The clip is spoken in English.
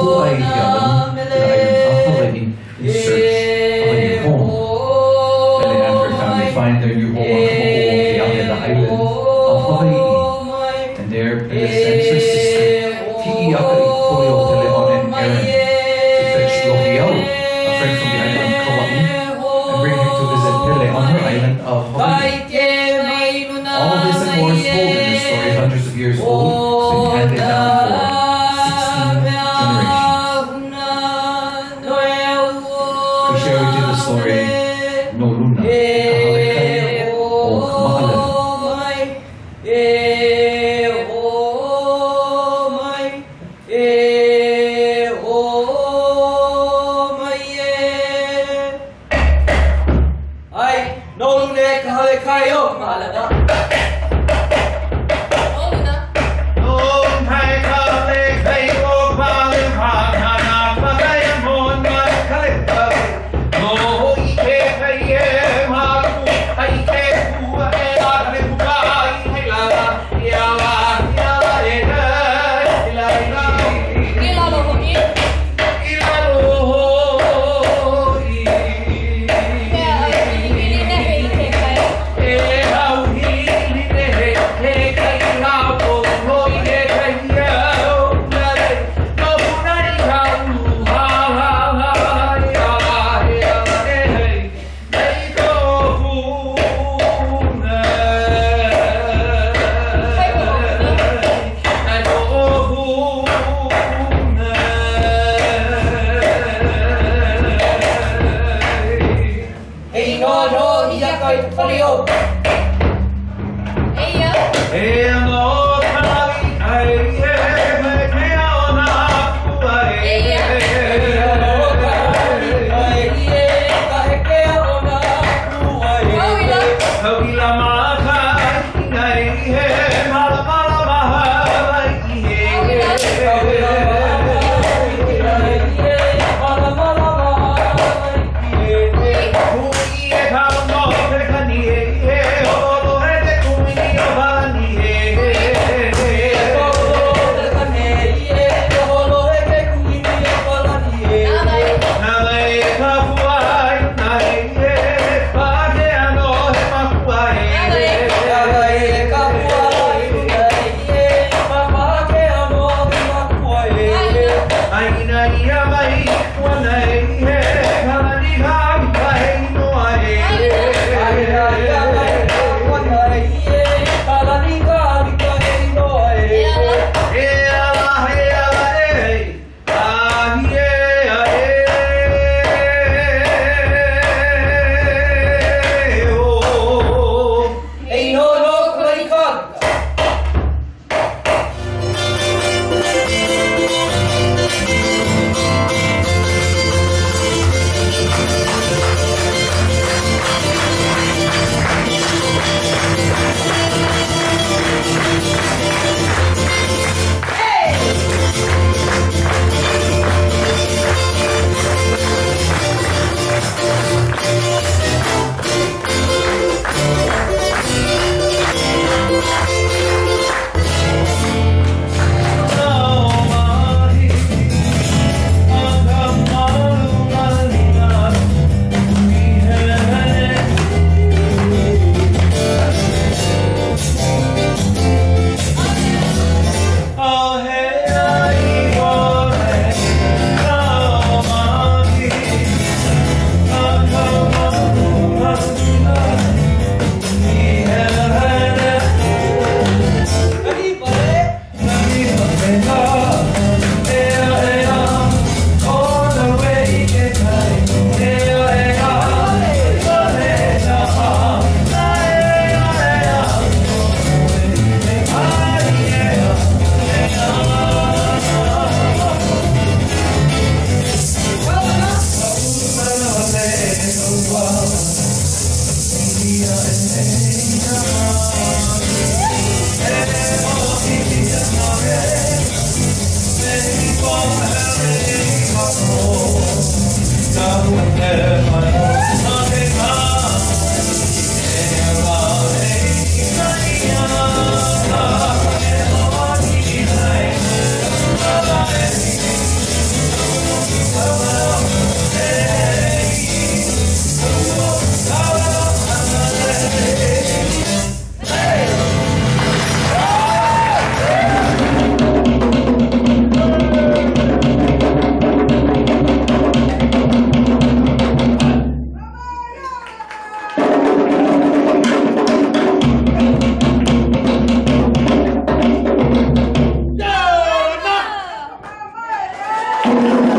po ay yaman to the island of Hawaii in search of a new home. Pele and her family find their new home on Kamakouokeake, the island of Hawaii. And there, Pele sends her sister, Ti'iakai Koyo Pele, on an errand to fetch Lohiau, a friend from the island of Kauai, and bring him to visit Pele on her island of Hawaii. All of this and more is told in this story, hundreds of years old. It's been handed down for 16 generations. We share with you the story, No Luna, Kahalekay, o Kamaalala. Ay, No Luna, Kahalekay, o Kamaalala. Thank